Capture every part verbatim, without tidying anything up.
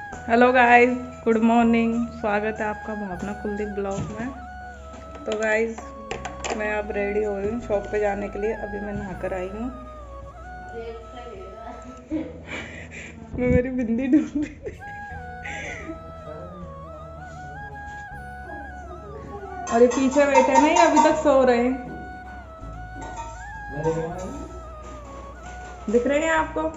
Hello guys, good morning. स्वागत है आपका भावना कुलदीप ब्लॉग में। तो गाइस मैं अब रेडी हो रही हूँ शॉप पे जाने के लिए। अभी मैं नहा कर आई हूँ। मैं मेरी बिंदी ढूंढ रही थी और ये पीछे बैठे नहीं, अभी तक सो रहे हैं। दिख रहे हैं आपको?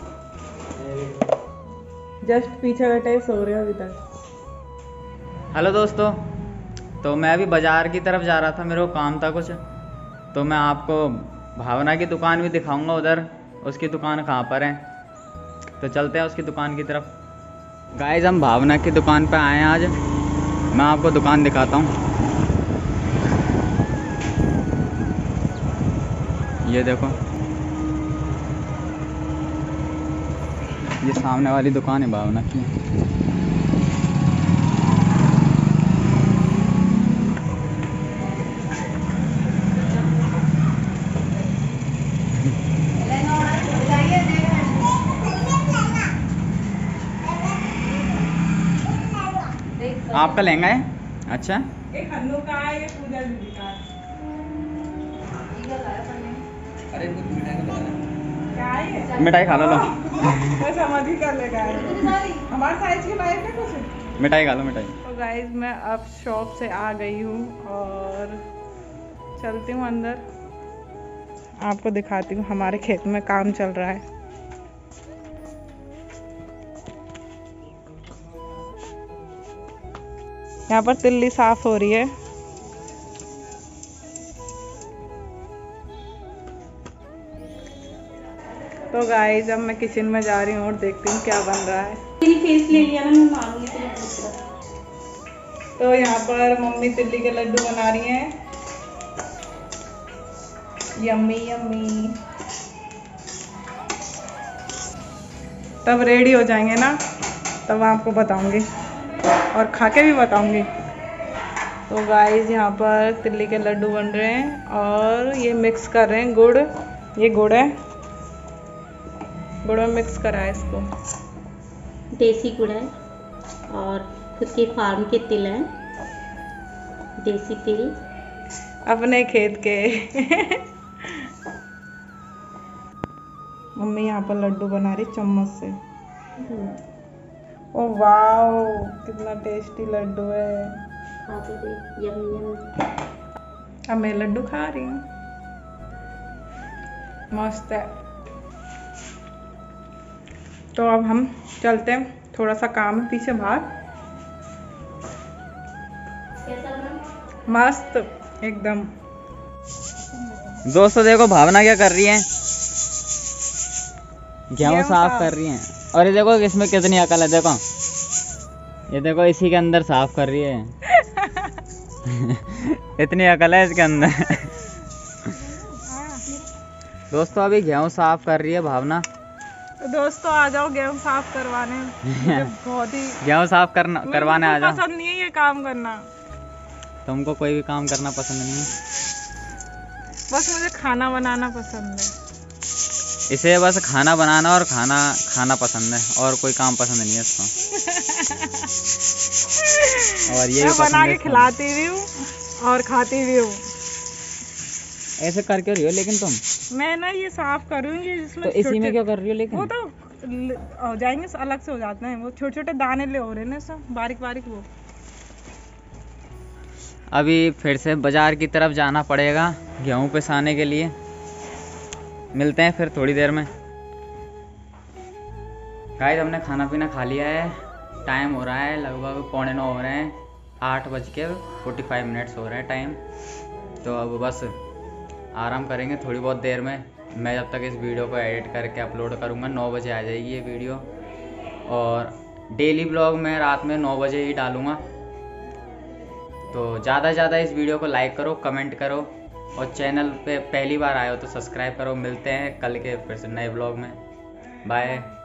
जस्ट पीछे बैठे सो रहे हैं अभी तक। हेलो दोस्तों, तो मैं अभी बाज़ार की तरफ जा रहा था, मेरे को काम था कुछ, तो मैं आपको भावना की दुकान भी दिखाऊंगा उधर। उसकी दुकान कहाँ पर है, तो चलते हैं उसकी दुकान की तरफ। गाइस हम भावना की दुकान पे आए हैं आज। मैं आपको दुकान दिखाता हूँ। ये देखो, ये सामने वाली दुकान है भावना की। आपका लहंगा है? अच्छा, एक हन्नू का है, ये पूजा दीदी का है। अरे कुछ मिठाई का क्या है? मिठाई खा लो लो। मैं समझ ही कर लेगा। हमारे साइज के लायक है कुछ। मिठाई खा लो मिठाई। तो गाइज मैं अब शॉप से आ गई हूँ और चलती हूँ अंदर। आपको दिखाती हूँ, हमारे खेत में काम चल रहा है। यहाँ पर तिल्ली साफ हो रही है। तो गाइस अब मैं किचन में जा रही हूँ और देखती हूँ क्या बन रहा है। फेस ले लिया ना, मैं मारूंगी तो। तो यहाँ पर मम्मी तिल्ली के लड्डू बना रही हैं। Yummy yummy. तब रेडी हो जाएंगे ना, तब आपको बताऊंगी और खा के भी बताऊंगी। तो गाइस यहाँ पर तिल्ली के लड्डू बन रहे हैं और ये मिक्स कर रहे हैं गुड़। ये गुड़ है, गुड़ में मिक्स करा है इसको। देसी गुड़ है और खुद के फार्म के तिल हैं, देसी तिल अपने खेत के। मम्मी यहाँ पर लड्डू बना रही चम्मच से। ओ वाओ, कितना टेस्टी लड्डू है। खाते थे, यम्मी यम्मी। अब मैं लड्डू खा रही हूँ, मस्त है। तो अब हम चलते हैं, थोड़ा सा काम है पीछे बाहर। कैसा बना? मस्त एकदम। दोस्तों देखो भावना क्या कर रही है, गेहूँ साफ कर रही है। और ये देखो इसमें कितनी अकल है, देखो ये देखो इसी के अंदर साफ कर रही है। इतनी अकल है इसके अंदर। दोस्तों अभी गेहूँ साफ कर रही है भावना। तो दोस्तों आ जाओ गेहूँ साफ करवाने। मुझे बहुत ही गेहूँ साफ करना करवाने आ जाओ। पसंद नहीं है ये काम करना। तुमको कोई भी काम करना पसंद नहीं है? बस मुझे खाना बनाना पसंद है। इसे बस खाना बनाना और खाना खाना पसंद है, और कोई काम पसंद नहीं है इसको। और ये मैं बना के खिलाती भी हूँ और खाती भी हूँ। ऐसे करके रही हो लेकिन तुम। मैं ना ये साफ करूँगी इसमें। तो इसी में क्यों कर रही हो लेकिन? वो तो हो जाएंगे, अलग से हो जाते हैं। वो छोटे छोटे दाने ले हो रहे हैं सब, बारीक बारीक। वो अभी फिर से बाजार की तरफ जाना पड़ेगा गेहूँ पिसाने के लिए। मिलते हैं फिर थोड़ी देर में। गाइस हमने खाना पीना खा लिया है। टाइम हो रहा है लगभग पौने नौ हो रहे हैं। आठ बज के फोर्टी फाइव मिनट्स हो रहे हैं टाइम। तो अब बस आराम करेंगे थोड़ी बहुत देर में। मैं जब तक इस वीडियो को एडिट करके अपलोड करूँगा, नौ बजे आ जाएगी ये वीडियो। और डेली ब्लॉग मैं रात में नौ बजे ही डालूँगा। तो ज़्यादा से ज़्यादा इस वीडियो को लाइक करो, कमेंट करो और चैनल पे पहली बार आए हो तो सब्सक्राइब करो। मिलते हैं कल के फिर से नए ब्लॉग में। बाय।